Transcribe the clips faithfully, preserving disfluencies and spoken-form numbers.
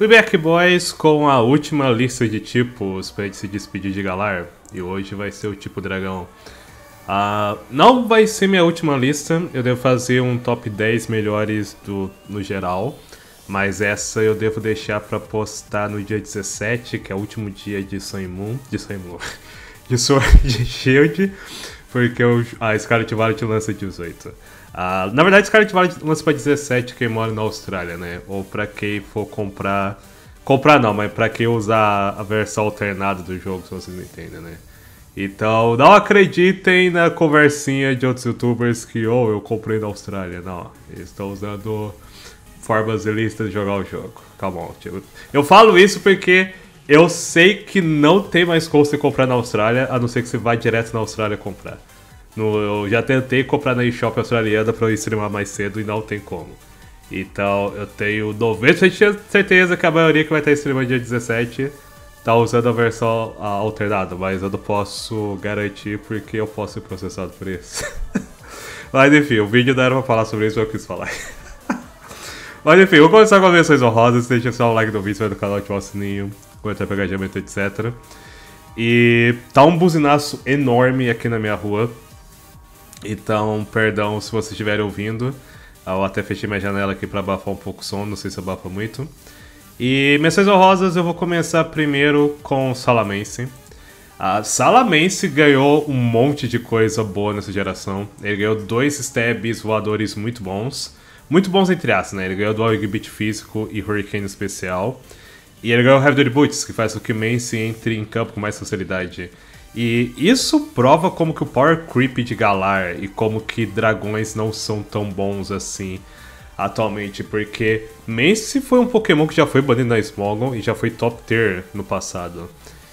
We back, boys, com a última lista de tipos pra gente se despedir de Galar. E hoje vai ser o tipo dragão. Uh, não vai ser minha última lista, eu devo fazer um top dez melhores do, no geral. Mas essa eu devo deixar pra postar no dia dezessete, que é o último dia de Sun Moon. De Sun Moon. De Sword Shield. Porque o, a Scarlet Violet lança dezoito. Uh, na verdade, Scarlet Violet lança pra dezessete quem mora na Austrália, né? Ou pra quem for comprar... Comprar não, mas pra quem usar a versão alternada do jogo, se vocês não entendem, né? Então, não acreditem na conversinha de outros youtubers que, oh, eu comprei na Austrália. Não, eles estão usando formas ilícitas de jogar o jogo. Calma, tipo, eu falo isso porque eu sei que não tem mais como você comprar na Austrália, a não ser que você vá direto na Austrália comprar. No, eu já tentei comprar na eShop australiana pra eu streamar mais cedo e não tem como. Então eu tenho noventa por cento de certeza que a maioria que vai estar streamando dia dezessete tá usando a versão a, alternada, mas eu não posso garantir porque eu posso ser processado por isso. Mas enfim, o vídeo não era pra falar sobre isso, eu quis falar. Mas enfim, vou começar com as menções honrosas, deixa só o like no vídeo, se vai no canal, ativar o sininho, comentar pra engajamento, etcétera. E tá um buzinaço enorme aqui na minha rua. Então, perdão se vocês estiverem ouvindo. Eu até fechei minha janela aqui para abafar um pouco o som, não sei se abafa muito. E menções honrosas, eu vou começar primeiro com Salamence. A Salamence ganhou um monte de coisa boa nessa geração. Ele ganhou dois stabs voadores muito bons. Muito bons entre aspas, né? Ele ganhou Dual Beat físico e Hurricane especial. E ele ganhou Heavy Duty Boots, que faz com que Mance entre em campo com mais facilidade. E isso prova como que o power creep de Galar e como que dragões não são tão bons assim atualmente, porque Mance foi um Pokémon que já foi banido na Smogon e já foi top tier no passado.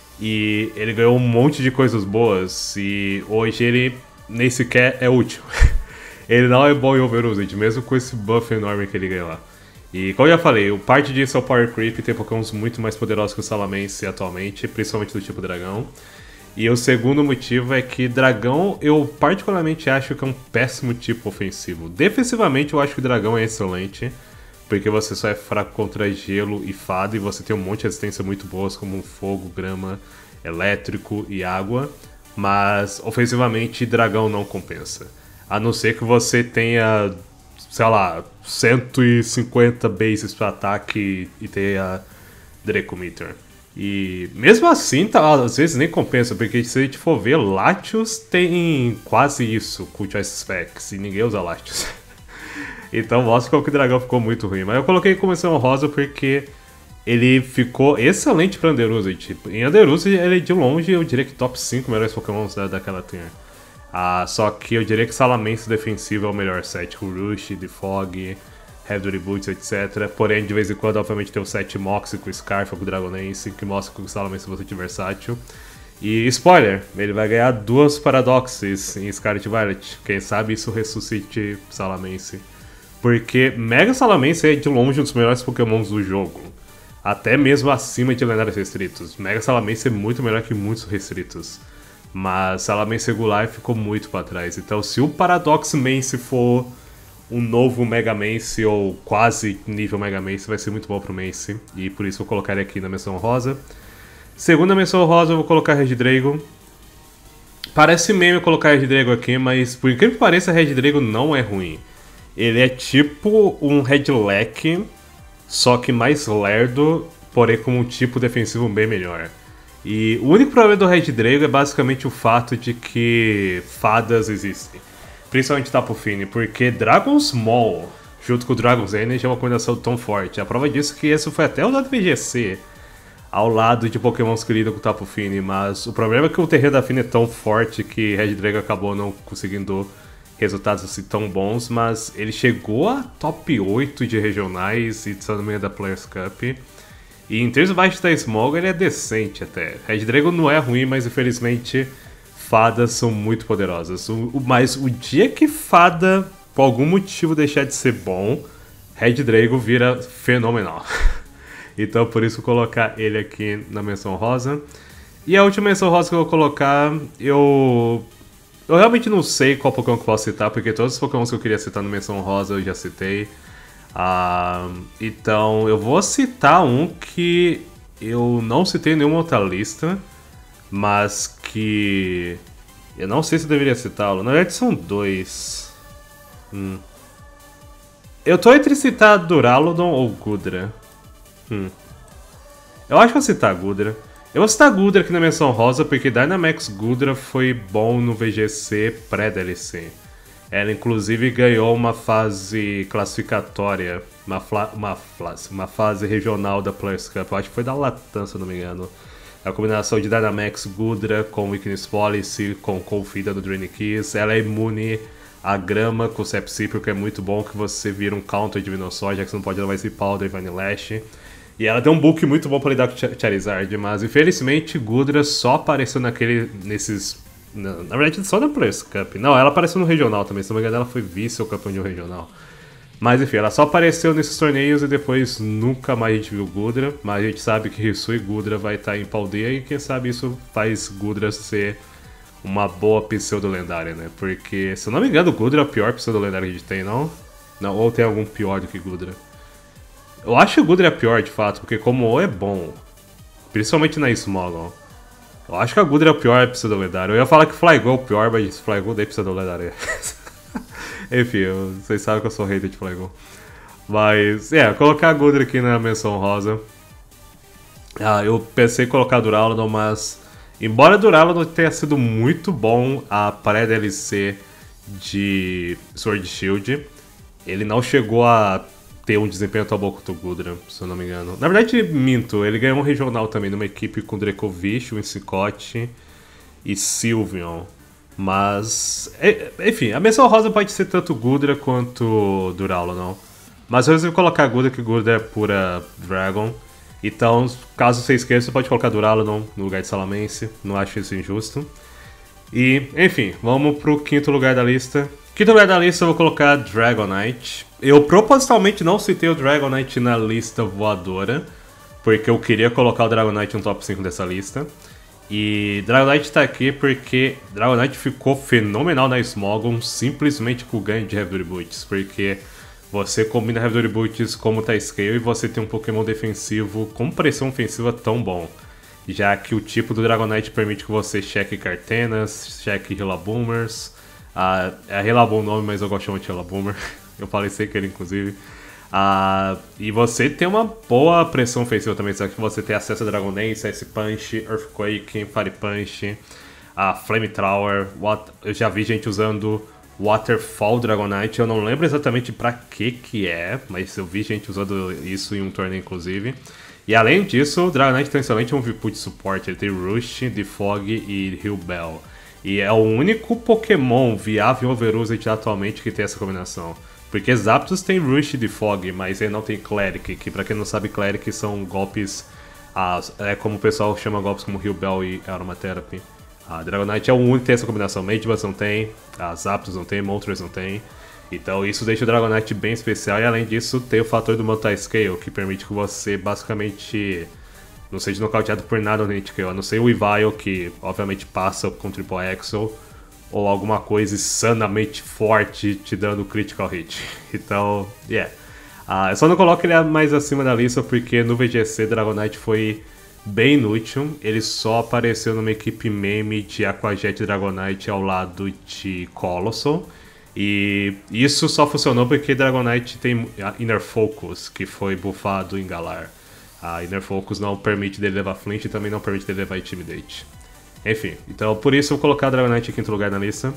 E ele ganhou um monte de coisas boas e hoje ele nem sequer é útil. Ele não é bom em Overusage, mesmo com esse buff enorme que ele ganhou lá. E como eu já falei, parte disso é o power creep, tem Pokémons muito mais poderosos que o Salamence atualmente, principalmente do tipo dragão. E o segundo motivo é que dragão eu particularmente acho que é um péssimo tipo ofensivo. Defensivamente eu acho que o dragão é excelente, porque você só é fraco contra gelo e fada e você tem um monte de resistência muito boas como fogo, grama, elétrico e água. Mas ofensivamente dragão não compensa. A não ser que você tenha, sei lá, cento e cinquenta bases para ataque e tenha Draco Meteor. E mesmo assim, tá, às vezes nem compensa, porque se a gente for ver, Latios tem quase isso com Choice Specs, e ninguém usa Latios. Então mostra como que o dragão ficou muito ruim. Mas eu coloquei como menção rosa porque ele ficou excelente para Underusage. Tipo, em Underusage ele é de longe, eu diria que top cinco melhores Pokémons da, daquela tier. Ah, só que eu diria que Salamence defensivo é o melhor set, com Rush, Defog, Heavy Duty Boots, etcétera. Porém, de vez em quando, obviamente, tem o set Moxie com Scarf ou com Dragonance, que mostra que o Salamence é bastante versátil. E, spoiler, ele vai ganhar duas Paradoxes em Scarlet Violet. Quem sabe isso ressuscite Salamence. Porque Mega Salamence é de longe um dos melhores Pokémons do jogo. Até mesmo acima de lendários restritos. Mega Salamence é muito melhor que muitos restritos. Mas Salamence regular ficou muito para trás. Então, se o Paradox Mance for um novo Mega Mance ou quase nível Mega Mance, vai ser muito bom pro Mance. E por isso vou colocar ele aqui na menção rosa. Segunda menção rosa eu vou colocar Regidrago. Parece meme colocar Regidrago aqui, mas por incrível que pareça, Regidrago não é ruim. Ele é tipo um Regieleki, só que mais lerdo, porém com um tipo defensivo bem melhor. E o único problema do Regidrago é basicamente o fato de que fadas existem. Principalmente Tapu Fini, porque Dragon's Maul junto com o Dragon's Energy é uma combinação tão forte. A prova disso é que esse foi até o lado V G C, ao lado de Pokémons que lidam com o Tapu Fini, mas o problema é que o terreno da Fini é tão forte que Regidrago acabou não conseguindo resultados assim tão bons, mas ele chegou a top oito de regionais e está no meio da Players Cup. E em termos baixos da Smogon ele é decente até. Regidrago não é ruim, mas infelizmente fadas são muito poderosas. O, o, mas o dia que fada, por algum motivo, deixar de ser bom, Regidrago vira fenomenal. Então por isso vou colocar ele aqui na menção rosa. E a última menção rosa que eu vou colocar, eu... Eu realmente não sei qual Pokémon que eu posso citar, porque todos os Pokémons que eu queria citar na menção rosa eu já citei. Ah, então eu vou citar um que eu não citei em nenhuma outra lista, mas que eu não sei se eu deveria citá-lo. Na verdade são dois. Hum. Eu tô entre citar Duraludon ou Gudra. Hum. Eu acho que vou citar Gudra. Eu vou citar Gudra aqui na menção rosa porque Dynamax Gudra foi bom no V G C pré-D L C. Ela inclusive ganhou uma fase classificatória, uma, fla, uma, uma fase regional da Players Cup. Eu acho que foi da Latam, se eu não me engano. A combinação de Dynamax Gudra com Weakness Policy, com Confida do Drain Keys. Ela é imune à grama com o Sepsipro, que é muito bom que você vira um counter de Venusaur, já que você não pode levar esse Powder e Vanillash. E ela tem um book muito bom pra lidar com o Charizard, mas infelizmente Gudra só apareceu naquele, nesses... Na, na verdade só na Players Cup. Não, ela apareceu no regional também, se não me engano ela foi vice ou campeão de um regional. Mas enfim, ela só apareceu nesses torneios e depois nunca mais a gente viu Gudra. Mas a gente sabe que Hisui Gudra vai estar em Paldea e quem sabe isso faz Gudra ser uma boa pseudo-lendária, né? Porque, se eu não me engano, Gudra é a pior pseudo-lendária que a gente tem, não? Não, ou tem algum pior do que Gudra? Eu acho que o Gudra é pior, de fato, porque como O é bom, principalmente na Smogon. Eu acho que a Gudra é o pior pseudo-lendário. Eu ia falar que Flygo é o pior, mas Flygo é pseudo-lendário. Enfim, eu, vocês sabem que eu sou hater de Flygo. Mas, é, yeah, colocar a Gudra aqui na menção rosa. Ah, eu pensei em colocar Duraludon, mas... Embora Duraludon tenha sido muito bom a pré-D L C de Sword Shield, ele não chegou a ter um desempenho tão bom quanto o Gudra, se eu não me engano. Na verdade, minto, ele ganhou um regional também, numa equipe com Dracovish, Winscott e Sylveon. Mas, enfim, a menção rosa pode ser tanto Gudra quanto Duraludon. Mas eu resolvi colocar Gudra, que Gudra é pura Dragon. Então, caso você esqueça, você pode colocar Duraludon no lugar de Salamence. Não acho isso injusto. E, enfim, vamos pro quinto lugar da lista. Quinto lugar da lista eu vou colocar Dragonite. Eu propositalmente não citei o Dragonite na lista voadora, porque eu queria colocar o Dragonite no top cinco dessa lista. E Dragonite tá aqui porque Dragonite ficou fenomenal na Smogon simplesmente com o ganho de Heavy Boots, porque você combina Heavy Boots como T-Scale e você tem um Pokémon defensivo com pressão ofensiva tão bom, já que o tipo do Dragonite permite que você cheque Cartenas, cheque Rillaboomers. Uh, é Rillaboom o nome, mas eu gosto de chamar de Rillaboomer. Eu falei sem querer, inclusive. Uh, e você tem uma boa pressão ofensiva também, só que você tem acesso a Dragon Dance, Ice Punch, Earthquake, Fire Punch, a uh, Flame Thrower. What... Eu já vi gente usando Waterfall Dragonite. Eu não lembro exatamente pra que que é, mas eu vi gente usando isso em um torneio, inclusive. E além disso, o Dragonite tem um excelente M V P de suporte. Ele tem Rush, Defog e Heal Bell. E é o único Pokémon viável em Overused atualmente que tem essa combinação. Porque Zapdos tem Rush e Defog, mas ele não tem Cleric, que pra quem não sabe, Cleric são golpes... Ah, é como o pessoal chama golpes como Heal Bell e Aromatherapy. A Dragonite é o único que tem essa combinação. Magebus não tem, a Zapdos não tem, Moltres não tem. Então isso deixa o Dragonite bem especial e além disso tem o fator do Multiscale, que permite que você basicamente não seja nocauteado por nada no Hit Kill, a não ser o Evile, que obviamente passa com Triple Axel, ou alguma coisa insanamente forte te dando Critical Hit. Então, yeah. Uh, eu só não coloco ele mais acima da lista porque no V G C Dragonite foi bem inútil. Ele só apareceu numa equipe meme de Aquajet Dragonite ao lado de Colossal. E isso só funcionou porque Dragonite tem Inner Focus, que foi buffado em Galar. A Inner Focus não permite dele levar Flint e também não permite dele levar Intimidate. Enfim, então por isso eu vou colocar Dragonite em quinto lugar na lista.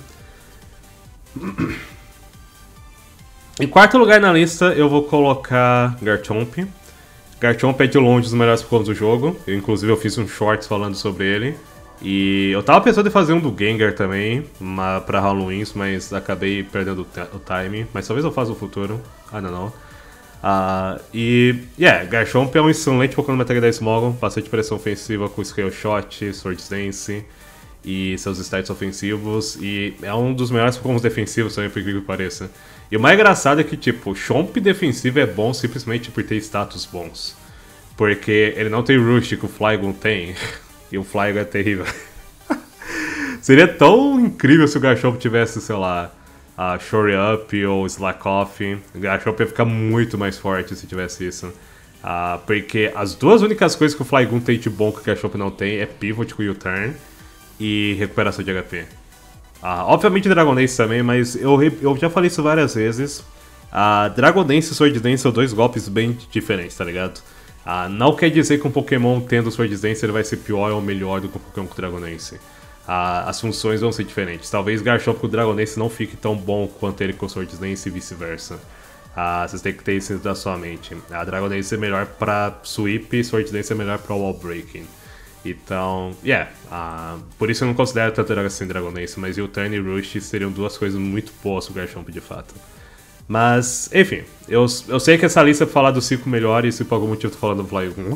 Em quarto lugar na lista eu vou colocar Garchomp. Garchomp é de longe um dos melhores Pokémon do jogo. Eu, inclusive eu fiz um shorts falando sobre ele. E eu tava pensando em fazer um do Gengar também, uma, pra Halloween, mas acabei perdendo o, o time. Mas talvez eu faça no futuro. Ah, não, não. Uh, e, yeah, Garchomp é um excelente Pokémon na Mega da Smogon. Bastante pressão ofensiva com Scale Shot, Sword Dance e seus stats ofensivos. E é um dos melhores Pokémon defensivos também, por incrível que pareça. E o mais engraçado é que, tipo, Chomp defensivo é bom simplesmente por ter status bons. Porque ele não tem Rush que o Flygon tem. E o Flygon é terrível. Seria tão incrível se o Garchomp tivesse, sei lá, uh, Shore Up ou Slack Off. Garchomp ia ficar muito mais forte se tivesse isso. Uh, porque as duas únicas coisas que o Flygon tem de bom que o Garchomp não tem é Pivot com U-Turn e recuperação de H P. Uh, obviamente Dragon Dance também, mas eu, eu já falei isso várias vezes. Uh, Dragon Dance e Sword Dance são dois golpes bem diferentes, tá ligado? Uh, não quer dizer que um Pokémon tendo Sword Dance ele vai ser pior ou melhor do que um Pokémon com Dragon Dance. Uh, as funções vão ser diferentes. Talvez Garchomp com Dragon Dance não fique tão bom quanto ele com Sword Dance e vice-versa. Uh, vocês têm que ter isso da sua mente. A Dragon Dance é melhor pra Sweep e Sword Dance é melhor pra Wall Breaking. Então, yeah, uh, por isso eu não considero tanto assim Dragon Dance, mas U-Turn e Rush seriam duas coisas muito boas pro Garchomp de fato. Mas, enfim, eu, eu sei que essa lista é pra falar dos cinco melhores e por algum motivo eu tô falando do Flygon.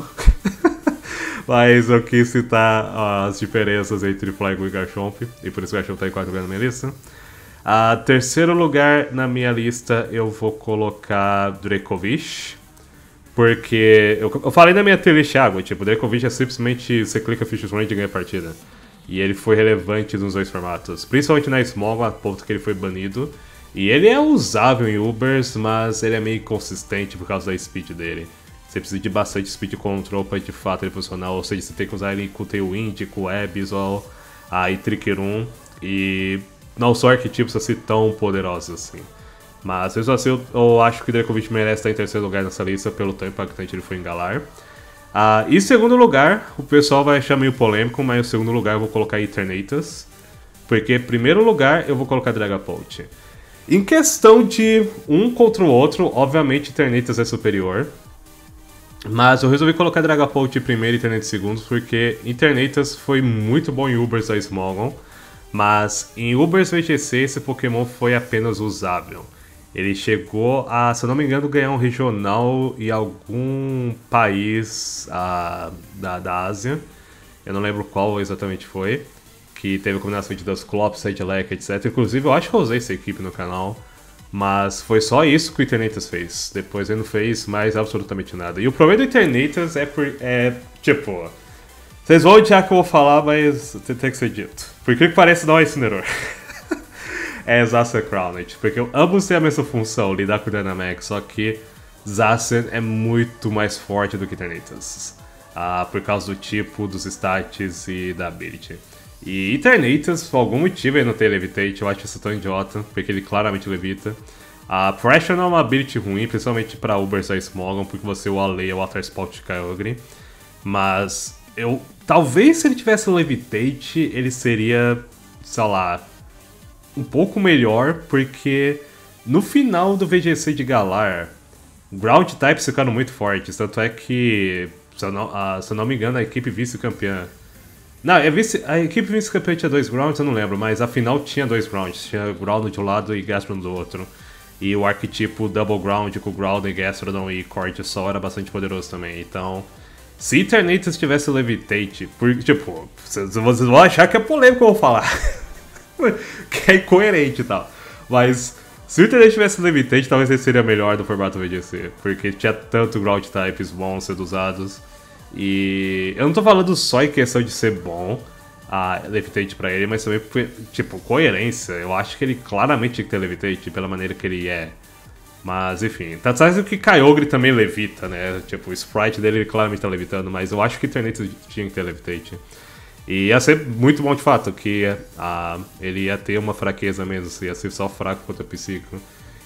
Mas eu quis citar uh, as diferenças entre Flygon e Garchomp, e por isso o Garchomp tá em quarto lugar na minha lista. Uh, terceiro lugar na minha lista eu vou colocar Dracovish. Porque eu, eu falei na minha tier list água, tipo, Dracovish é simplesmente você clica Fish Range e ganha a partida. E ele foi relevante nos dois formatos, principalmente na Small, a ponto que ele foi banido. E ele é usável em Ubers, mas ele é meio inconsistente por causa da speed dele. Você precisa de bastante speed control para de fato ele funcionar, ou seja, você tem que usar ele com o Tailwind, com o Abyssal, a Trick-Room, e não são arquetipos assim tão poderosos assim. Mas mesmo assim eu, eu acho que o Dracovish merece estar em terceiro lugar nessa lista pelo tão impactante ele foi em Galar. Uh, e em segundo lugar, o pessoal vai achar meio polêmico, mas em segundo lugar eu vou colocar Eternatus. Porque em primeiro lugar eu vou colocar Dragapult. Em questão de um contra o outro, obviamente Eternatus é superior. Mas eu resolvi colocar Dragapult em primeiro e Eternatus em segundo, porque Eternatus foi muito bom em Ubers da Smogon. Mas em Ubers V G C esse Pokémon foi apenas usável. Ele chegou a, se eu não me engano, ganhar um regional em algum país uh, da, da Ásia. Eu não lembro qual exatamente foi. Que teve a combinação de Dusclops, Sedlec, etcétera. Inclusive, eu acho que eu usei essa equipe no canal. Mas foi só isso que o Eternatus fez. Depois ele não fez mais absolutamente nada. E o problema do Eternatus é, por, é tipo... Vocês vão odiar que eu vou falar, mas tem que ser dito. Por que parece não é Incineroar. É Zacian Crowned, porque ambos têm a mesma função, lidar com o Dynamax, só que Zacian é muito mais forte do que Eternatus. Uh, por causa do tipo, dos stats e da ability. E Eternatus, por algum motivo, ele não tem Levitate, eu acho isso tão idiota, porque ele claramente levita. A uh, Pressure não é uma ability ruim, principalmente para Ubers da Smogon, porque você o aleia o Water Spout de Kyogre. Mas eu... Talvez se ele tivesse Levitate, ele seria, sei lá, um pouco melhor, porque no final do V G C de Galar, Ground Types ficaram muito fortes, tanto é que, se eu não, uh, se eu não me engano, a equipe vice-campeã... Não, a, vice, a equipe vice-campeã tinha dois Grounds, eu não lembro, mas a final tinha dois Grounds, tinha Groudon de um lado e Gastrodon do outro. E o arquetipo Double Ground com Groudon e Gastrodon e Cortisol era bastante poderoso também, então... Se Eternatus tivesse Levitate, porque, tipo, vocês vão achar que é polêmico eu vou falar. Que é incoerente e tal. Mas, se o Eternatus tivesse Levitate, talvez ele seria melhor do formato V G C. Porque tinha tanto Ground Types bons sendo usados. E eu não tô falando só em questão de ser bom a Levitate pra ele, mas também, tipo, coerência. Eu acho que ele claramente tinha que ter Levitate pela maneira que ele é. Mas, enfim, tá certo que Kyogre também levita, né? Tipo, o sprite dele ele claramente tá levitando, mas eu acho que Eternatus tinha que ter Levitate. E ia ser muito bom de fato, que uh, ele ia ter uma fraqueza mesmo, ia ser só fraco contra o Psíquico.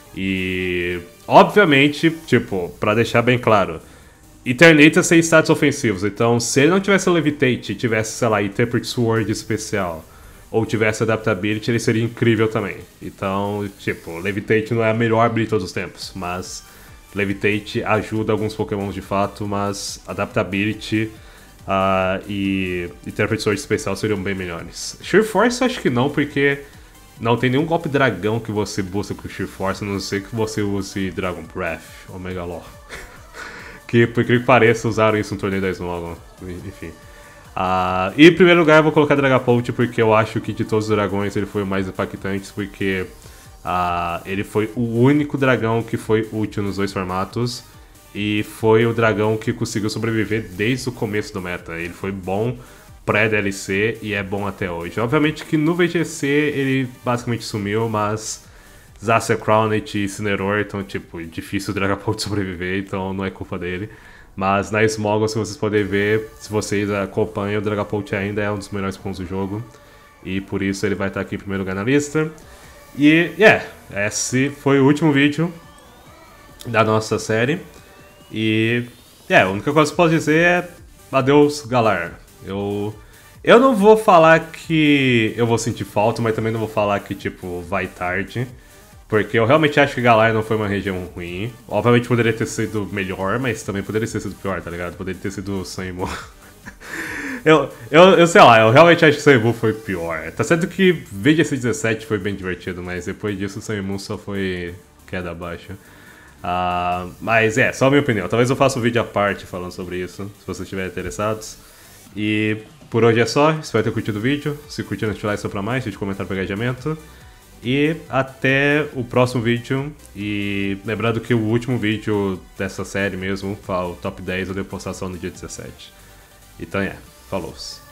E, obviamente, tipo, pra deixar bem claro, Eternatus tem status ofensivos, então se ele não tivesse Levitate, tivesse, sei lá, Interpret Sword especial, ou tivesse Adaptability, ele seria incrível também. Então, tipo, Levitate não é a melhor ability de todos os tempos, mas Levitate ajuda alguns Pokémon de fato, mas Adaptability uh, e Interpret Sword especial seriam bem melhores. Sheer Force acho que não, porque não tem nenhum golpe dragão que você busca com Sheer Force, a não ser que você use Dragon Breath ou Megalor. Que, por que pareça, usaram isso no torneio da Smogon, enfim. Uh, e em primeiro lugar eu vou colocar Dragapult porque eu acho que de todos os dragões ele foi o mais impactante, porque uh, ele foi o único dragão que foi útil nos dois formatos e foi o dragão que conseguiu sobreviver desde o começo do meta. Ele foi bom pré-D L C e é bom até hoje. Obviamente que no V G C ele basicamente sumiu, mas Zacier, Crowned e Incineroar, então, tipo, difícil o Dragapult sobreviver, então não é culpa dele. Mas na Smogon, se vocês podem ver, se vocês acompanham, o Dragapult ainda é um dos melhores pontos do jogo. E por isso ele vai estar aqui em primeiro lugar na lista. E, yeah, esse foi o último vídeo da nossa série. E, yeah, a única coisa que eu posso dizer é adeus, Galar. Eu, eu não vou falar que eu vou sentir falta, mas também não vou falar que, tipo, vai tarde. Porque eu realmente acho que Galar não foi uma região ruim. Obviamente poderia ter sido melhor, mas também poderia ter sido pior, tá ligado? Poderia ter sido Sanmu. eu, eu, eu sei lá, eu realmente acho que Sanmu foi pior. Tá certo que V G C dezessete foi bem divertido, mas depois disso Sanmu só foi queda abaixo. Uh, mas é, só a minha opinião. Talvez eu faça um vídeo à parte falando sobre isso, se vocês estiverem interessados. E por hoje é só, espero ter curtido o vídeo. Se curtiram, deixa o like só pra mais, deixa um comentário para engajamento. E até o próximo vídeo. E lembrando que o último vídeo dessa série mesmo, o top dez, eu devo postar só no dia dezessete. Então é, falou.